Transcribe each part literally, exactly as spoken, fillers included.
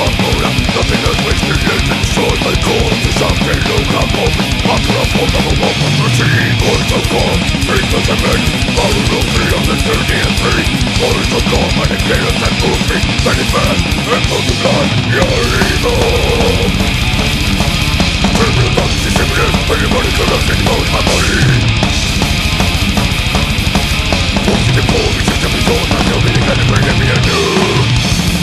Quadmonah, nothingness which creates and destroys my core. To some Telocah-Vovim, after a form of a woman, routine, voice of God, free desseminate, power of three on the thirty and three, voice of God, manipulates and moves me, manifest and multiply your evil. Criminal thoughts disseminate, Pandemonic corruption devours my body. Forcing the poor, which is the result, I know meaning and bringing me anew.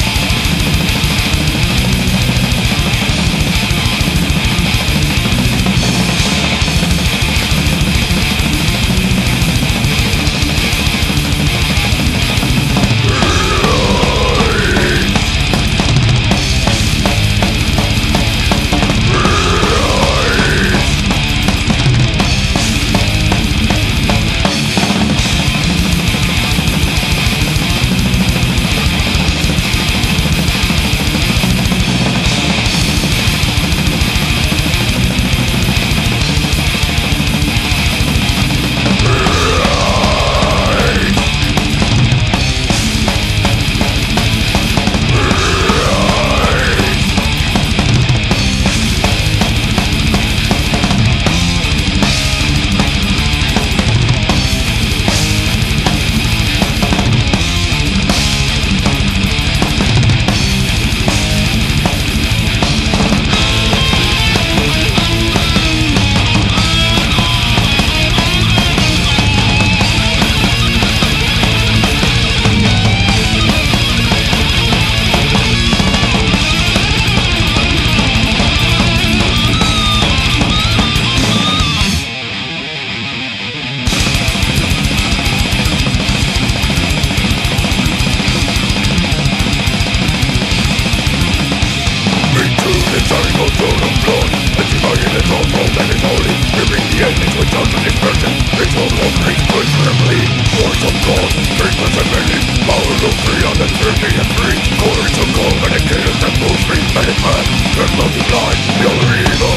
Dispersion, it's all of great good firmly. Force of God, great desseminate, power of three on the thirty and three. Chorus of God, manipulates and moves me, manifest and multiply your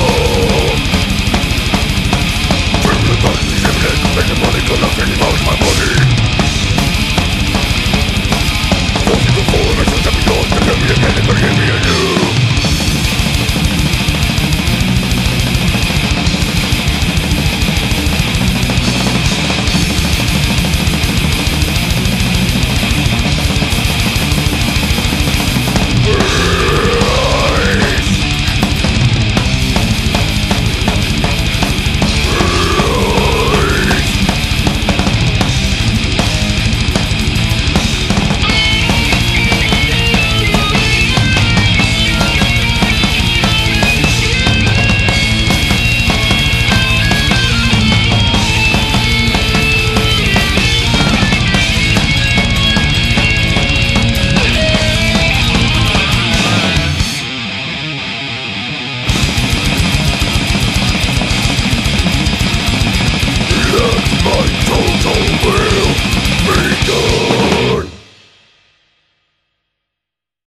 evil. Criminal thoughts disseminate, Pandemonic corruption devours my body.